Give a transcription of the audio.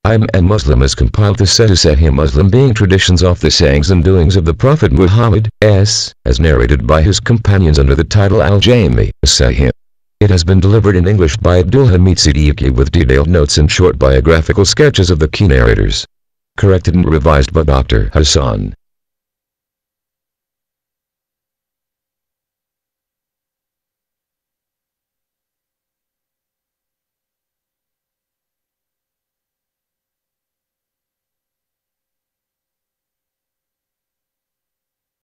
Imam Muslim has compiled the Sahih Sahih Muslim, being traditions of the sayings and doings of the Prophet Muhammad, as narrated by his companions under the title Al-Jami, us-Sahih. It has been delivered in English by Abdul Hamid Siddiqi with detailed notes and short biographical sketches of the key narrators. Corrected and revised by Dr. Hassan.